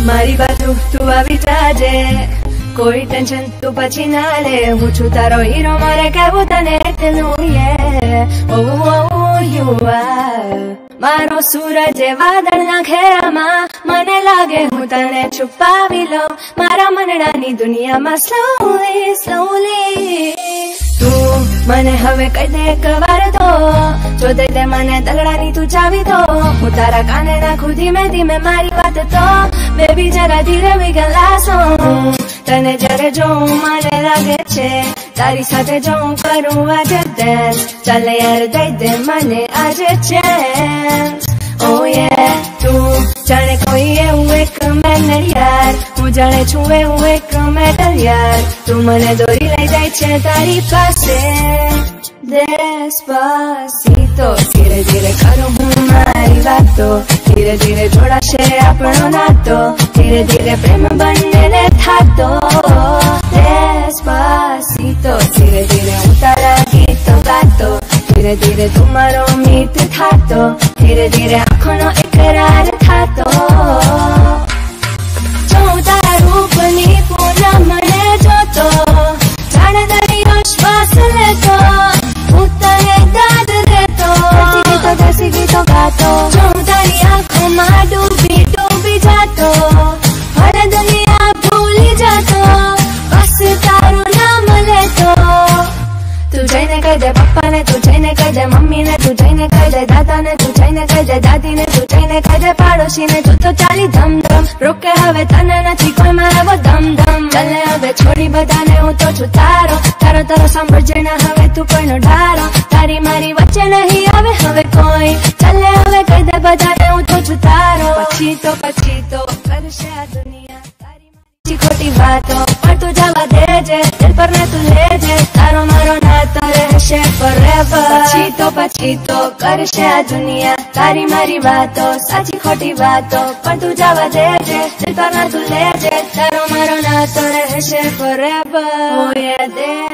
મારી બાજુ તું આવી જાજે, કોઈ ટેન્શન તું પછી ના લે, હું છું તારો હીરો, મારે કહેવું તને એટલું you are મારો સૂરજ વાદળના ઘેરામાં, મને લાગે હું તને છુપાવી લઉં મારા મનડાની દુનિયામાં slowly તું મને હવે કહી દે એક વાર તો, જો દે દે મને દગડાની તું ચાવી તો, હું તારા કાને નાખું ધીમે ધીમે મારી વાત તો, બેબી જરા ધીરે we can last long, તને જ્યારે જોઉં મને લાગે છે તારી સાથે જો હું કરું આજે dance, ચાલે યાર દઈ દે મને આજે chance, oh yeah તું જાણે કોઈ એવું એક મેનલ યાર, હું જાણે છું એવું એક મેટલ યાર, તું મને દોરી લઈ જાય છે તારી પાસે despacito, ધીરે ધીરે કરું હું મારી વાતો, ધીરે ધીરે જોડાશે આપણો નાતો, ધીરે ધીરે પ્રેમ બંનેને થાતો despacito, ધીરે ધીરે હું તારા ગીતો ગાતો, ધીરે ધીરે તું મારો મિત થાતો, ધીરે ધીરે આંખોનો એકરાર થાતો, જો હું તારા રૂપની પૂનમને જોતો, જાણે દરિયો શ્વાસ લેતો, હું તને દાદ દેતો, દેશી ગીતો ગાતો, જો હું તારી આંખોમાં ડૂબી ડૂબી જાતો, હર દુનિયા ભૂલી જાતો, બસ તારું નામ લેતો, તું જઈને કહી દે પપ્પાને, તું જઈને કહી દે મમ્મીને, તું જઈને કહી દે દાદાને, તું જઈને કહી દે દાદીને, તું જઈને કહી દે પાડોશીને, તું તો ચાલી ધમધમ, રોકે હવે તને નથી કોઈ મારો ધમધમ, ચાલે હવે છોડી બધાને હું તો છું તારો, તારો તારો સાંભળજે ના હવે તું કોઈનો ડારો, તારી મારી વચ્ચે નહીં આવે હવે કોઈ, ચાલે હવે કહી દે બધાને હું તો છું તારો, પછી તો કરશે આ દુનિયા તારી ખોટી વાતો, પણ તું જવા દેજે, દિલ પર ને તું લેજે, તારો મારો નાતો રહેશે forever, પછી તો કરશે આ દુનિયા તારી મારી વાતો, સાચી ખોટી વાતો, પણ તું જવા દેજે, દિલ પર ને તું લેજે, તારો મારો નાતો રહેશે forever, oh yeah